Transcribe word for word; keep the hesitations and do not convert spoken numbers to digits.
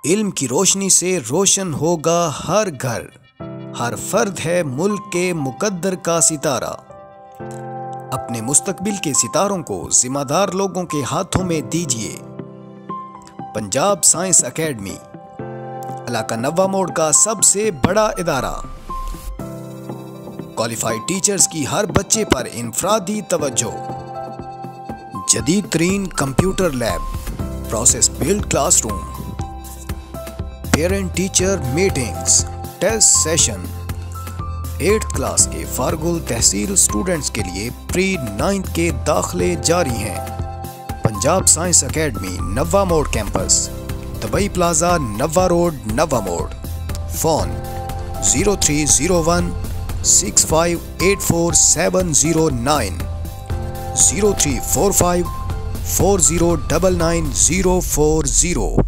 علم کی روشنی سے روشن ہوگا ہر گھر، ہر فرد ہے ملک کے مقدر کا ستارہ۔ اپنے مستقبل کے ستاروں کو ذمہ دار لوگوں کے ہاتھوں میں دیجیے۔ پنجاب سائنس اکیڈمی علاقہ نوا موڑ کا سب سے بڑا ادارہ۔ کوالیفائیڈ ٹیچرز کی ہر بچے پر انفرادی توجہ، جدید ترین computer lab, purpose built classroom, parent teacher meetings, test session. Eighth class کے فارغ التحصیل اسٹوڈنٹس کے لیے پری نائنتھ کے داخلے جاری ہیں۔ Punjab science academy Nawa Mor campus, Dubai plaza, Nawa road, Nawa Mor. Phone zero three zero one six five eight four seven zero nine, zero three four five four zero double nine zero four zero.